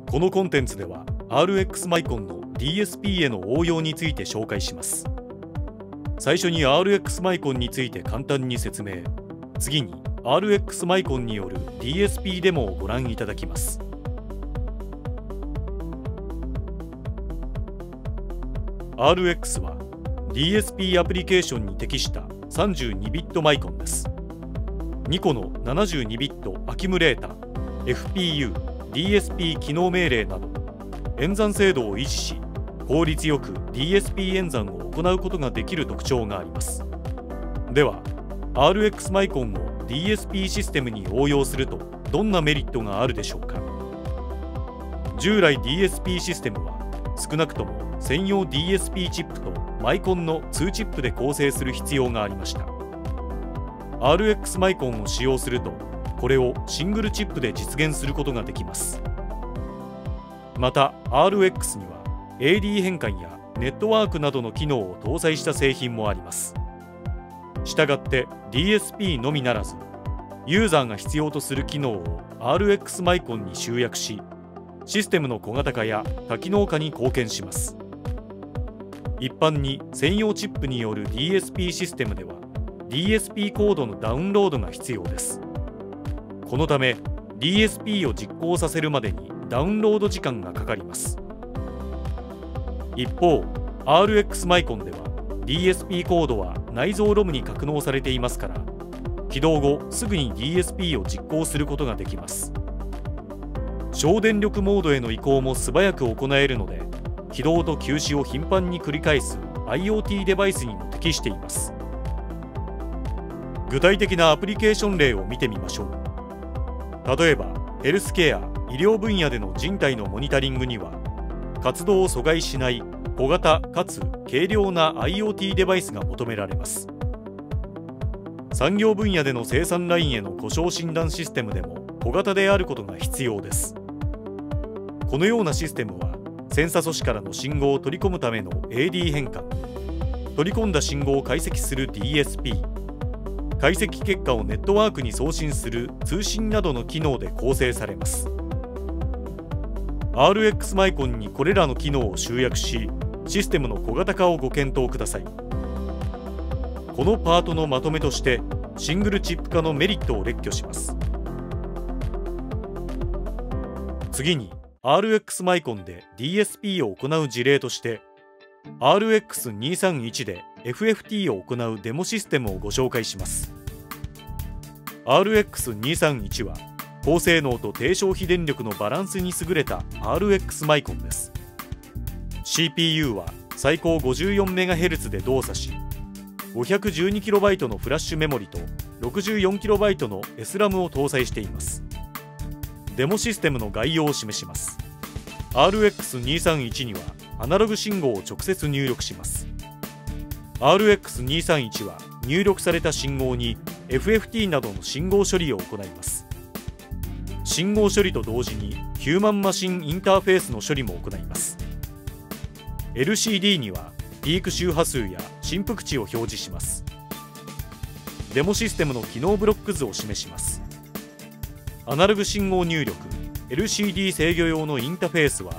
このコンテンツでは RX マイコンの DSP への応用について紹介します。最初に RX マイコンについて簡単に説明。次に RX マイコンによる DSP デモをご覧いただきます。RX は DSP アプリケーションに適した32ビットマイコンです。2個の72ビットアキュムレーター、FPU、DSP 機能命令など演算精度を維持し、効率よく DSP 演算を行うことができる特徴があります。では RX マイコンを DSP システムに応用するとどんなメリットがあるでしょうか。従来 DSP システムは少なくとも専用 DSP チップとマイコンの2チップで構成する必要がありました。RX マイコンを使用するとこれをシングルチップで実現することができます。また RX には AD 変換やネットワークなどの機能を搭載した製品もあります。したがって DSP のみならずユーザーが必要とする機能を RX マイコンに集約し、システムの小型化や多機能化に貢献します。一般に専用チップによる DSP システムでは DSP コードのダウンロードが必要です。このため DSP を実行させるまでにダウンロード時間がかかります。一方 RX マイコンでは DSP コードは内蔵ロムに格納されていますから、起動後すぐに DSP を実行することができます。省電力モードへの移行も素早く行えるので、起動と休止を頻繁に繰り返す IoT デバイスにも適しています。具体的なアプリケーション例を見てみましょう。例えばヘルスケア・医療分野での人体のモニタリングには、活動を阻害しない小型かつ軽量な IoT デバイスが求められます。産業分野での生産ラインへの故障診断システムでも小型であることが必要です。このようなシステムはセンサ素子からの信号を取り込むための AD 変換、取り込んだ信号を解析する DSP、解析結果をネットワークに送信する通信などの機能で構成されます。RX マイコンにこれらの機能を集約し、システムの小型化をご検討ください。このパートのまとめとしてシングルチップ化のメリットを列挙します。次に RX マイコンで DSP を行う事例として RX231 で FFT を行うデモシステムをご紹介します。 RX231 は高性能と低消費電力のバランスに優れた RX マイコンです。 CPU は最高 54MHz で動作し、512KB のフラッシュメモリと 64KB の SRAM を搭載しています。デモシステムの概要を示します。 RX231 にはアナログ信号を直接入力します。 RX231 は入力された信号に FFT などの信号処理を行います。信号処理と同時にヒューマンマシンインターフェースの処理も行います。 LCD にはピーク周波数や振幅値を表示します。デモシステムの機能ブロック図を示します。アナログ信号入力 LCD 制御用のインターフェースは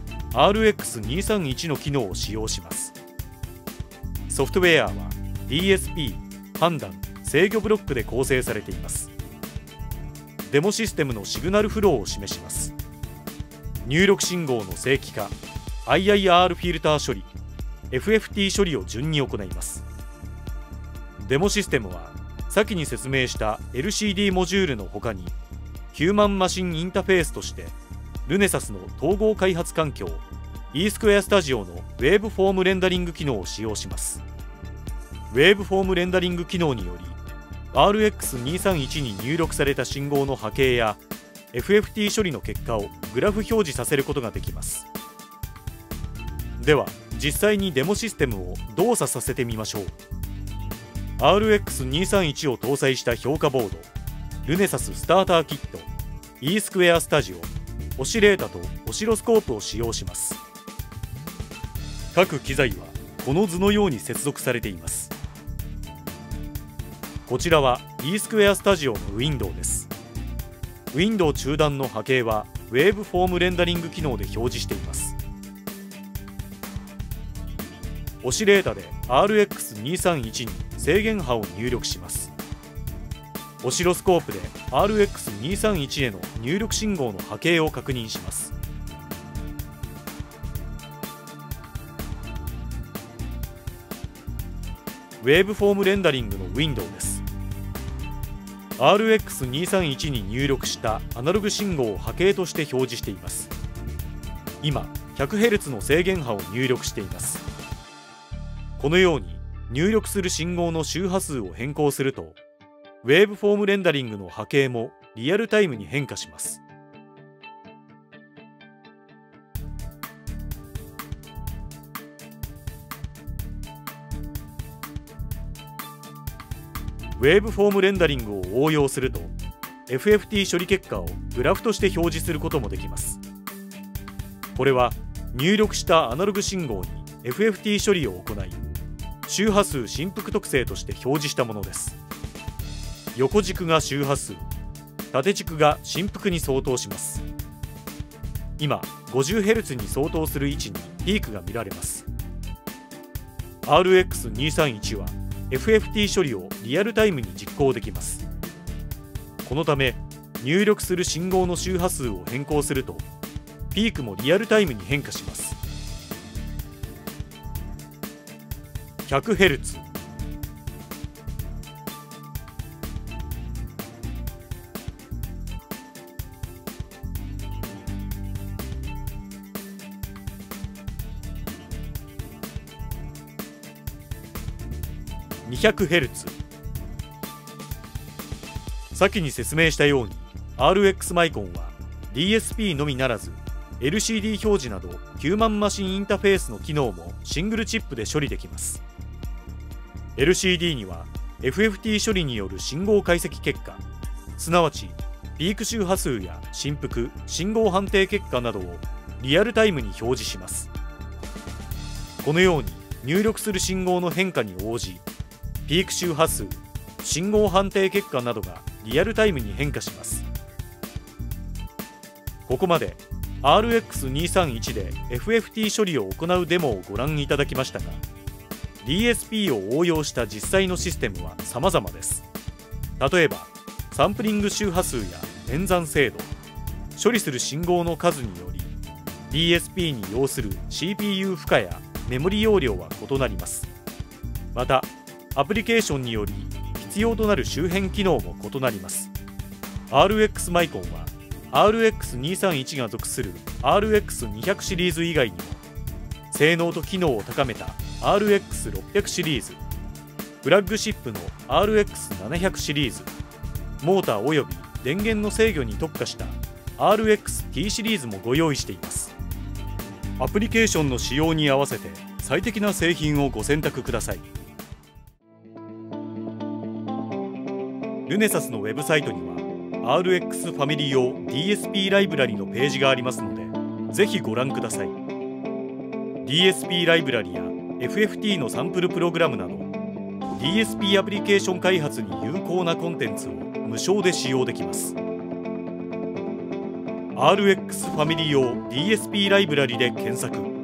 RX231 の機能を使用します。ソフトウェアは DSP、判断、制御ブロックで構成されています。デモシステムのシグナルフローを示します。入力信号の正規化、IIR フィルター処理、FFT 処理を順に行います。デモシステムは先に説明した LCD モジュールの他にヒューマンマシンインターフェースとしてルネサスの統合開発環境 E スクエアスタジオのウェーブフォームレンダリング機能を使用します。ウェーブフォームレンダリング機能により RX231 に入力された信号の波形や FFT 処理の結果をグラフ表示させることができます。では実際にデモシステムを動作させてみましょう。 RX231 を搭載した評価ボード、ルネサススターターキット、E スクエアスタジオ、オシレータとオシロスコープを使用します。各機材はこの図のように接続されています。こちらは E スクエアスタジオのウィンドウです。ウィンドウ中段の波形はウェーブフォームレンダリング機能で表示しています。オシレータで RX231 に制限波を入力します。オシロスコープで RX231 への入力信号の波形を確認します。ウェーブフォームレンダリングのウィンドウです。RX231 に入力したアナログ信号を波形として表示しています。今 100Hz の制限波を入力しています。このように入力する信号の周波数を変更すると、ウェーブフォームレンダリングの波形もリアルタイムに変化します。ウェーブフォームレンダリングを応用すると FFT 処理結果をグラフとして表示することもできます。これは入力したアナログ信号に FFT 処理を行い、周波数振幅特性として表示したものです。横軸が周波数、縦軸が振幅に相当します。今 50Hz に相当する位置にピークが見られます。 RX231 はFFT 処理をリアルタイムに実行できます。このため入力する信号の周波数を変更するとピークもリアルタイムに変化します。 100Hz、 200Hz。 先に説明したように RX マイコンは DSP のみならず LCD 表示などヒューマンマシンインターフェースの機能もシングルチップで処理できます。 LCD には FFT 処理による信号解析結果、すなわちピーク周波数や振幅、信号判定結果などをリアルタイムに表示します。このように入力する信号の変化に応じ、ピーク周波数、信号判定結果などがリアルタイムに変化します。ここまで RX231 で FFT 処理を行うデモをご覧いただきましたが、 DSP を応用した実際のシステムは様々です。例えばサンプリング周波数や演算精度、処理する信号の数により DSP に要する CPU 負荷やメモリ容量は異なります。またアプリケーションにより必要となる周辺機能も異なります。 RX マイコンは RX231 が属する RX200 シリーズ以外にも性能と機能を高めた RX600 シリーズ、フラッグシップの RX700 シリーズ、モーターおよび電源の制御に特化した RX-T シリーズもご用意しています。アプリケーションの仕様に合わせて最適な製品をご選択ください。ルネサスのウェブサイトには RX ファミリー用 DSP ライブラリのページがありますので、ぜひご覧ください。 DSP ライブラリや FFT のサンプルプログラムなど DSP アプリケーション開発に有効なコンテンツを無償で使用できます。 RX ファミリー用 DSP ライブラリで検索。